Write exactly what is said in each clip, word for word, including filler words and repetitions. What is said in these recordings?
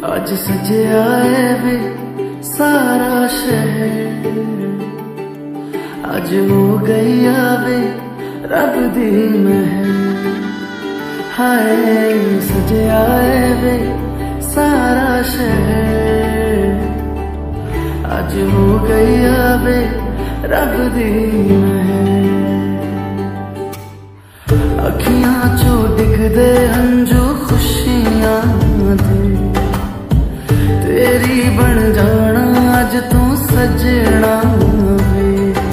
अज सजया है वे सारा शहर, अज हो गई आवे रब दी महर। हाय सजया है वे सारा शहर, अज हो गई आवे रब दी महर। अखियां चो दिखदे हंजू खुशियां दे, तेरी बन जाना अज तू सजना वे।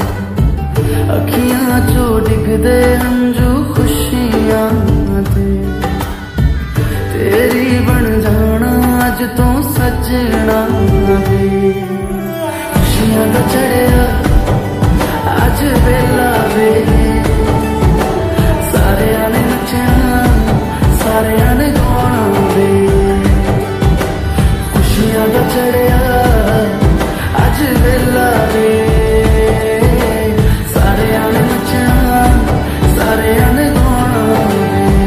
अखियां चो दिखदे हंजू खुशियां दे, तेरी बन जाना अज तू सजना वे। खुशियां दा चढ़िया अज वेला वे, सारेयां ने नचना सारेयां ने गाना वे। खुशियां दा चढ़िया अज वेला वे, सारेयां ने नचना सारेयां ने गाना वे।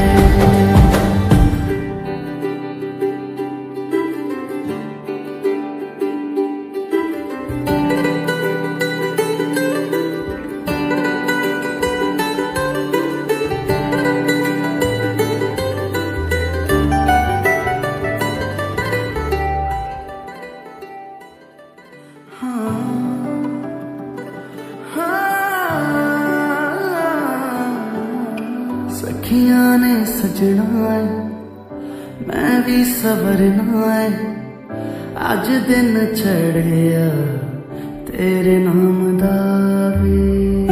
सखियां ने सजना है मैं भी सवरना है, अज दिन चढ़िया तेरे नाम दा वे।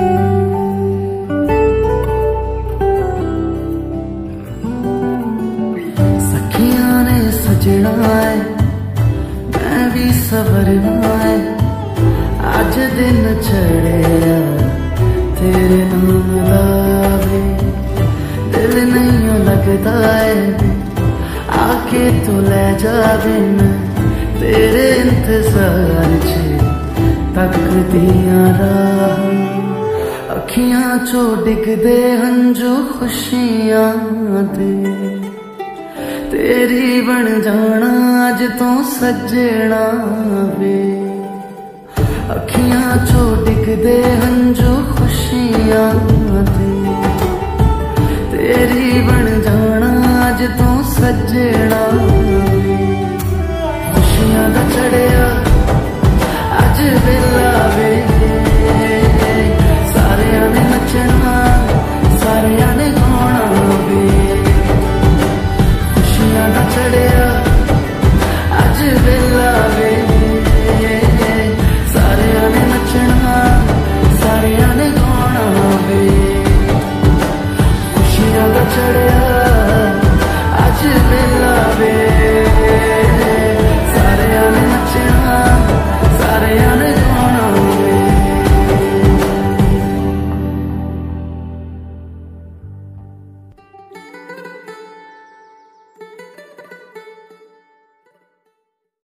सखियां ने सजना है मैं भी सवरना है, अज दिन चढ़िया तेरे नाम दा वे। दिल नहीं लगता है आके तू ले जा बिन, तेरे इंतजार च तकदियां राह। अखियां चो डिगदे हंजू खुशियां दे, तेरी बन जाना अज तू सजना वे। अखियां चो डिगदे हंजू खुशियां